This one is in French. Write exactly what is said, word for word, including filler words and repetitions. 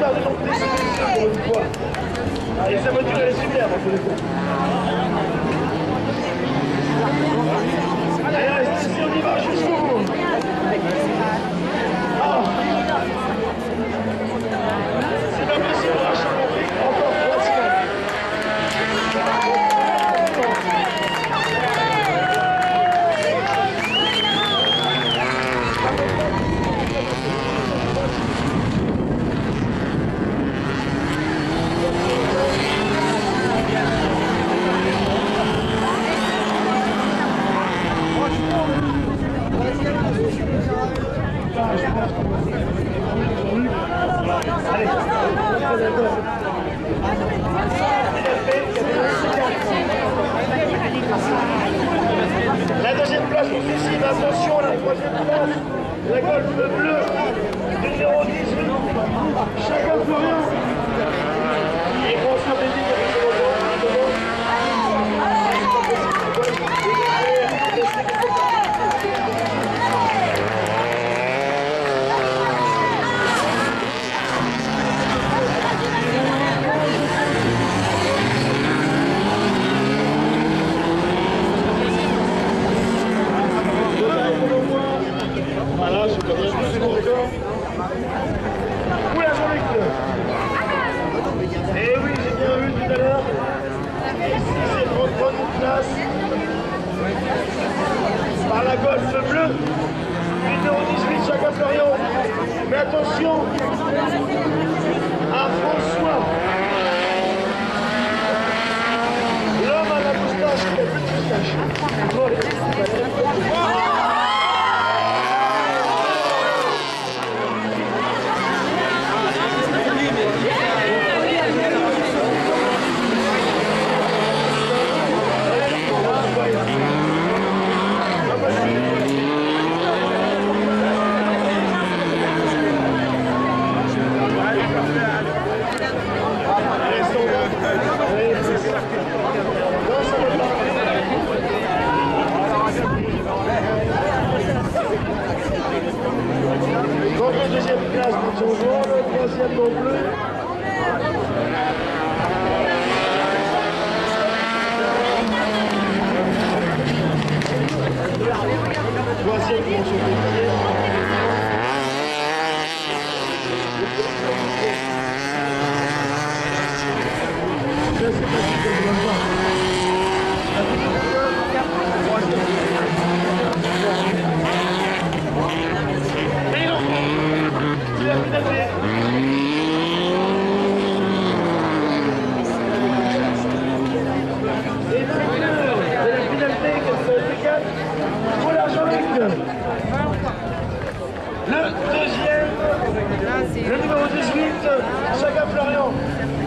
faire du long plaisir pour une fois. Ah, et sa voiture elle est superbe en tous les cas. Allez, restez ici, on y va jusqu'au bout. Ah. C'est pas possible, on a changé encore trois semaines. La deuxième place pour ceci, attention, la troisième place, la Golf bleue, numéro dix-huit, chacun plus rien. Et François Bédi qui a fait le voilà, je peux bien pousser mon corps. Oula, Jean-Luc. Eh oui, j'ai bien vu tout à l'heure. Ici, c'est trente-trois places. Par la Golf bleue. Numéro dix-huit, Chaka Florian. Mais attention à François. L'homme à la moustache, qui a plus de moustache. Donc le deuxième place pour son joueur, le troisième non plus. Troisième pour son pétier. Je ne sais pas si je dois voir. Mais non, il a finalisé. Et vainqueur de la finalité F quatre, voilà Jean-Luc. Le deuxième, le numéro dix-huit, Chaka Florian.